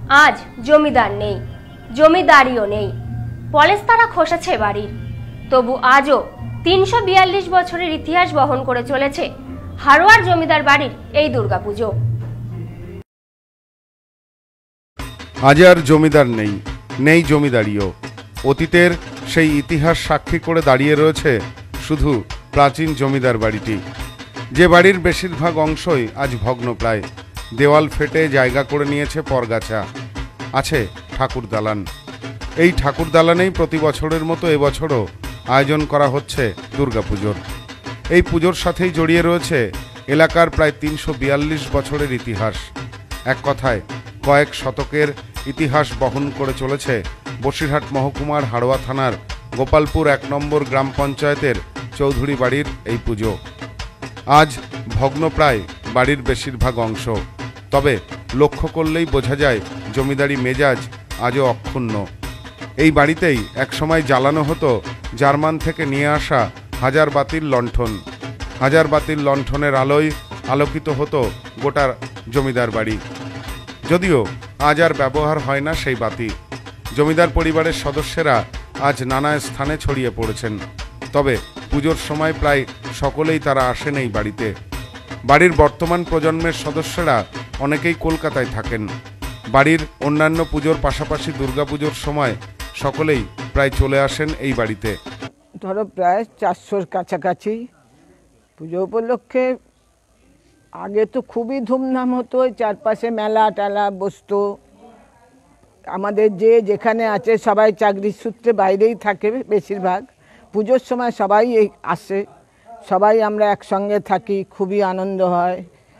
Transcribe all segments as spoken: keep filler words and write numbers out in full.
আজ জমিদার নেই, জমিদারিও নেই, পলেস্তারা খসেছে বাড়ির। তবু আজও তিনশো বিয়াল্লিশ বছরের ইতিহাস বহন করে চলেছে হারোয়ার জমিদার বাড়ির এই দুর্গাপুজো। আজ আর জমিদার নেই, নেই জমিদারিও। অতীতের সেই ইতিহাস সাক্ষী করে দাঁড়িয়ে রয়েছে শুধু প্রাচীন জমিদার বাড়িটি, যে বাড়ির বেশিরভাগ অংশই আজ ভগ্নপ্রায়। দেওয়াল ফেটে জায়গা করে নিয়েছে পরগাছা, আছে ঠাকুর দালান। এই ঠাকুর দালানেই প্রতি বছরের মতো এবছরও আয়োজন করা হচ্ছে দুর্গাপুজোর। এই পুজোর সাথেই জড়িয়ে রয়েছে এলাকার প্রায় তিনশো বিয়াল্লিশ বছরের ইতিহাস। এক কথায় কয়েক শতকের ইতিহাস বহন করে চলেছে বসিরহাট মহকুমার হাড়োয়া থানার গোপালপুর এক নম্বর গ্রাম পঞ্চায়েতের চৌধুরী বাড়ির এই পুজো। আজ ভগ্নপ্রায় বাড়ির বেশিরভাগ অংশ, তবে লক্ষ্য করলেই বোঝা যায় জমিদারি মেজাজ আজও অক্ষুণ্ণ। এই বাড়িতেই একসময় জ্বালানো হতো জার্মান থেকে নিয়ে আসা হাজার বাতির লণ্ঠন। হাজার বাতির লণ্ঠনের আলোয় আলোকিত হতো গোটা জমিদার বাড়ি। যদিও আজ আর ব্যবহার হয় না সেই বাতি। জমিদার পরিবারের সদস্যরা আজ নানা স্থানে ছড়িয়ে পড়েছেন, তবে পুজোর সময় প্রায় সকলেই তারা আসেন এই বাড়িতে। বাড়ির বর্তমান প্রজন্মের সদস্যরা অনেকেই কলকাতায় থাকেন। বাড়ির অন্যান্য পুজোর পাশাপাশি দুর্গাপুজোর সময় সকলেই প্রায় চলে আসেন এই বাড়িতে। ধরো প্রায় চারশোর কাছাকাছি পুজো উপলক্ষে। আগে তো খুবই ধুমধাম হতো, চারপাশে মেলা টেলা বসতো। আমাদের যে যেখানে আছে সবাই চাকরির সূত্রে বাইরেই থাকে বেশিরভাগ। পুজোর সময় সবাই আসে, সবাই আমরা একসঙ্গে থাকি, খুবই আনন্দ হয়।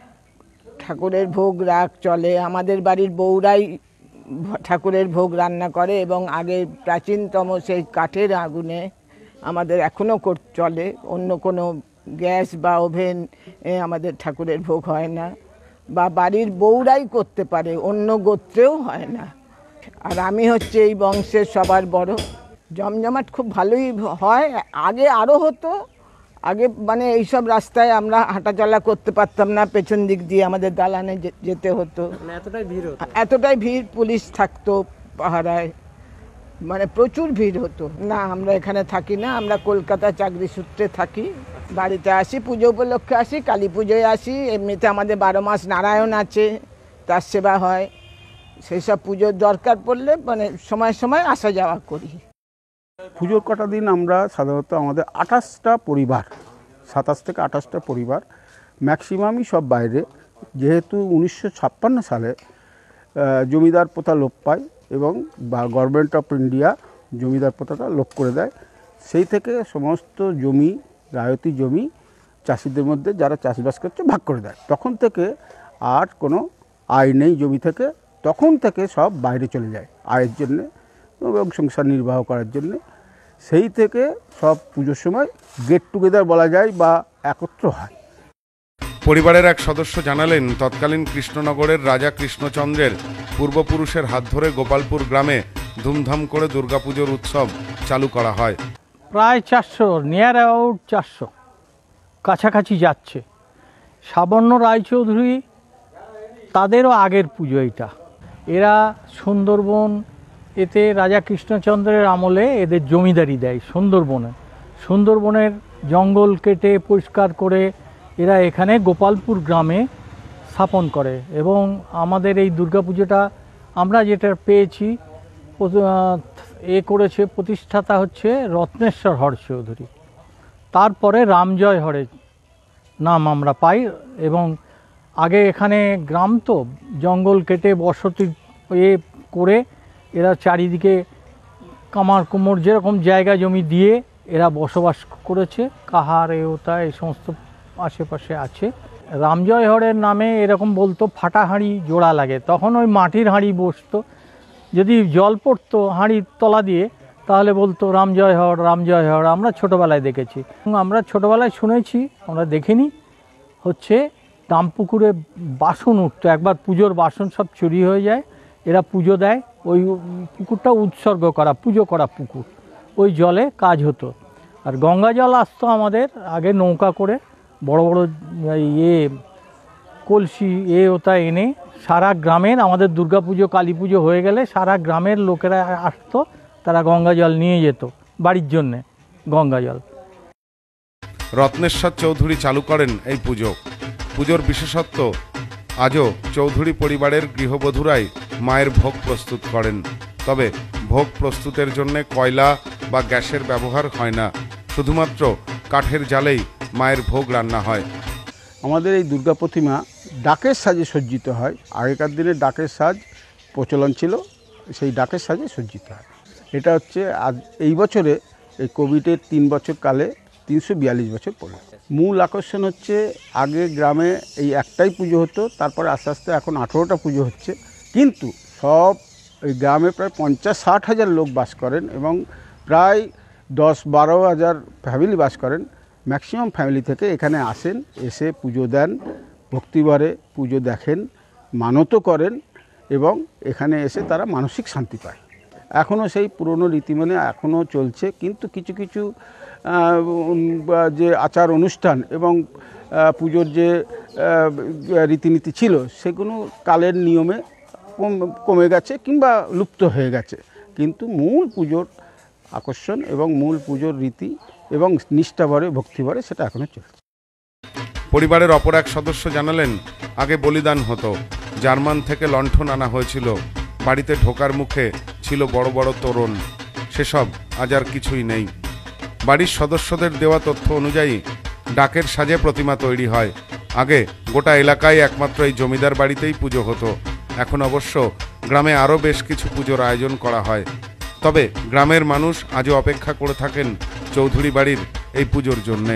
ঠাকুরের ভোগ রাগ চলে, আমাদের বাড়ির বউরাই ঠাকুরের ভোগ রান্না করে এবং আগে প্রাচীনতম সেই কাঠের আগুনে আমাদের এখনও চলে। অন্য কোনো গ্যাস বা ওভেন আমাদের ঠাকুরের ভোগ হয় না, বা বাড়ির বউরাই করতে পারে, অন্য গোত্রেও হয় না। আর আমি হচ্ছে এই বংশের সবার বড়। জমজমাট খুব ভালোই হয়। আগে আরও হতো, আগে মানে এইসব রাস্তায় আমরা হাঁটাচলা করতে পারতাম না, পেছন দিক দিয়ে আমাদের দালানে যেতে হতো। এতটাই ভিড় হতো, এতটাই ভিড়, পুলিশ থাকতো পাহারায়, মানে প্রচুর ভিড় হতো। না, আমরা এখানে থাকি না, আমরা কলকাতা চাকরি সূত্রে থাকি। বাড়িতে আসি, পুজো উপলক্ষে আসি, কালী পুজোয় আসি। এমনিতে আমাদের বারো মাস নারায়ণ আছে, তার সেবা হয়। সেই সব পুজোর দরকার পড়লে মানে সময় সময় আসা যাওয়া করি। পুজোর কটা দিন আমরা সাধারণত আমাদের আঠাশটা পরিবার, সাতাশ থেকে আঠাশটা পরিবার, ম্যাক্সিমামই সব বাইরে। যেহেতু উনিশশো ছাপ্পান্ন সালে জমিদার প্রথা লোপ পায় এবং বা গভর্নমেন্ট অফ ইন্ডিয়া জমিদার প্রথাটা লোপ করে দেয়, সেই থেকে সমস্ত জমি, রায়তি জমি চাষিদের মধ্যে যারা চাষবাস করছে ভাগ করে দেয়। তখন থেকে আর কোনো আয় নেই জমি থেকে, তখন থেকে সব বাইরে চলে যায় আয়ের জন্যে এবং সংসার নির্বাহ করার জন্যে। সেই থেকে সব পুজোর সময় গেট টুগেদার বলা যায় বা একত্র হয়। পরিবারের এক সদস্য জানালেন, তৎকালীন কৃষ্ণনগরের রাজা কৃষ্ণচন্দ্রের পূর্বপুরুষের হাত ধরে গোপালপুর গ্রামে ধুমধাম করে দুর্গাপুজোর উৎসব চালু করা হয়। প্রায় চারশো, নিয়ার অ্যাবাউট চারশো কাছাকাছি যাচ্ছে। সাবর্ণ রায়চৌধুরী তাদেরও আগের পুজো এটা। এরা সুন্দরবন, এতে রাজা কৃষ্ণচন্দ্রের আমলে এদের জমিদারি দেয় সুন্দরবনে। সুন্দরবনের জঙ্গল কেটে পরিষ্কার করে এরা এখানে গোপালপুর গ্রামে স্থাপন করে এবং আমাদের এই দুর্গাপুজোটা আমরা যেটা পেয়েছি এ করেছে, প্রতিষ্ঠাতা হচ্ছে রত্নেশ্বর হর চৌধুরী। তারপরে রামজয় হরের নাম আমরা পাই। এবং আগে এখানে গ্রাম তো জঙ্গল কেটে বসতি এ করে এরা চারিদিকে কামার কুমোর যেরকম জায়গা জমি দিয়ে এরা বসবাস করেছে। কাহার এওতা এই সমস্ত আশেপাশে আছে। রামজয় হরের নামে এরকম বলতো ফাটা হাঁড়ি জোড়া লাগে, তখন ওই মাটির হাঁড়ি বসতো, যদি জল পড়তো হাঁড়ির তলা দিয়ে তাহলে বলতো রামজয় হর, রামজয় হর। আমরা ছোটোবেলায় দেখেছি, আমরা ছোটোবেলায় শুনেছি, আমরা দেখিনি। হচ্ছে দামপুকুরে বাসন উঠতো, একবার পুজোর বাসন সব চুরি হয়ে যায়, এরা পুজো দেয়, ওই পুকুরটা উৎসর্গ করা, পুজো করা পুকুর, ওই জলে কাজ হতো। আর গঙ্গা জল আসতো আমাদের আগে নৌকা করে, বড় বড় ইয়ে কলসি এ ওটা এনে সারা গ্রামের আমাদের দুর্গাপুজো কালী পুজো হয়ে গেলে সারা গ্রামের লোকেরা আসতো, তারা গঙ্গা জল নিয়ে যেত বাড়ির জন্যে গঙ্গা জল। রত্নেশ্বর চৌধুরী চালু করেন এই পুজো। পুজোর বিশেষত্ব, আজও চৌধুরী পরিবারের গৃহবধূরাই মায়ের ভোগ প্রস্তুত করেন। তবে ভোগ প্রস্তুতের জন্য কয়লা বা গ্যাসের ব্যবহার হয় না, শুধুমাত্র কাঠের জালেই মায়ের ভোগ রান্না হয়। আমাদের এই দুর্গা প্রতিমা ডাকের সাজে সজ্জিত হয়। আগেকার দিনে ডাকের সাজ প্রচলন ছিল, সেই ডাকের সাজে সজ্জিত হয়। এটা হচ্ছে আজ এই বছরে এই কোভিডের তিন বছর কালে তিনশো বিয়াল্লিশ বছর পড়ে। মূল আকর্ষণ হচ্ছে আগে গ্রামে এই একটাই পুজো হতো, তারপরে আস্তে আস্তে এখন আঠেরোটা পুজো হচ্ছে। কিন্তু সব এই গ্রামে প্রায় পঞ্চাশ ষাট হাজার লোক বাস করেন এবং প্রায় দশ বারো হাজার ফ্যামিলি বাস করেন। ম্যাক্সিমাম ফ্যামিলি থেকে এখানে আসেন, এসে পুজো দেন, ভক্তিভরে পুজো দেখেন, মানতও করেন এবং এখানে এসে তারা মানসিক শান্তি পায়। এখনও সেই পুরনো রীতি মেনে এখনও চলছে, কিন্তু কিছু কিছু যে আচার অনুষ্ঠান এবং পুজোর যে রীতিনীতি ছিল সেগুলো কালের নিয়মে কমে গেছে কিংবা লুপ্ত হয়ে গেছে। কিন্তু মূল পুজোর আকর্ষণ এবং মূল পুজোর রীতি এবং নিষ্ঠাভরে ভক্তিভরে সেটা এখনও চলছে। পরিবারের অপর এক সদস্য জানালেন, আগে বলিদান হতো, জার্মান থেকে লণ্ঠন আনা হয়েছিল, বাড়িতে ঢোকার মুখে ছিল বড় বড় তোরণ, সেসব আজ আর কিছুই নেই। বাড়ির সদস্যদের দেওয়া তথ্য অনুযায়ী ডাকের সাজে প্রতিমা তৈরি হয়। আগে গোটা এলাকায় একমাত্র এই জমিদার বাড়িতেই পুজো হতো। এখন অবশ্য গ্রামে আরও বেশ কিছু পুজোর আয়োজন করা হয়। তবে গ্রামের মানুষ আজও অপেক্ষা করে থাকেন চৌধুরী বাড়ির এই পুজোর জন্যে।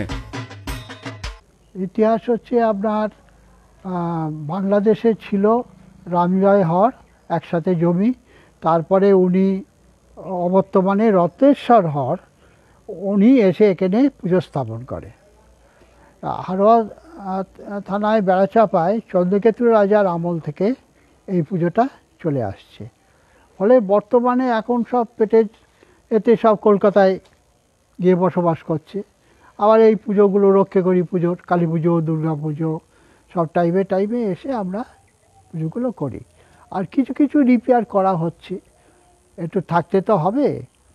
ইতিহাস হচ্ছে আপনার বাংলাদেশে ছিল রামজয় হর একসাথে জমি, তারপরে উনি অবর্তমানে রত্নেশ্বর হর উনি এসে এখানে পুজো স্থাপন করে। হারোয়া থানায় বেড়াচাপায় চন্দ্রকেতু রাজার আমল থেকে এই পুজোটা চলে আসছে। ফলে বর্তমানে এখন সব পেটে এতে সব কলকাতায় গিয়ে বসবাস করছে। আবার এই পুজোগুলো রক্ষে করি, পুজোর কালী পুজো, দুর্গা পুজো সব টাইমে টাইমে এসে আমরা পুজোগুলো করি। আর কিছু কিছু রিপেয়ার করা হচ্ছে, একটু থাকতে তো হবে।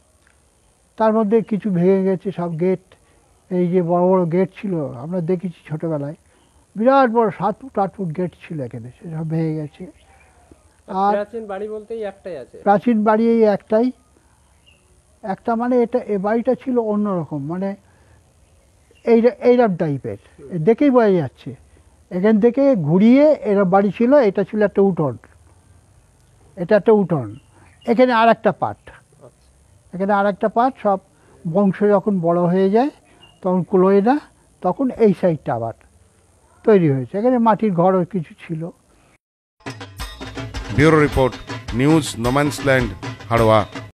তার মধ্যে কিছু ভেঙে গেছে সব গেট, এই যে বড় বড় গেট ছিল আমরা দেখেছি ছোটোবেলায়, বিরাট বড় সাত ফুট আট ফুট গেট ছিল এখানে, সেসব ভেঙে গেছে। আর প্রাচীন বাড়ি বলতে এই একটাই আছে, প্রাচীন বাড়ি এই একটাই একটা মানে এটা এ বাড়িটা ছিল অন্যরকম, মানে এই এইরকম টাইপের, দেখেই বোঝা যাচ্ছে। এখান থেকে ঘুরিয়ে এরা বাড়ি ছিল, এটা ছিল একটা উঠোন, এটা একটা উঠোন, এখানে আর একটা পার্ট, এখানে আর একটা পার্ট। সব বংশ যখন বড় হয়ে যায় তখন কুলোয় না, তখন এই সাইডটা আবার তৈরি হয়েছে। এখানে মাটির ঘরও কিছু ছিল। Bureau report, news no man's land, Haroa.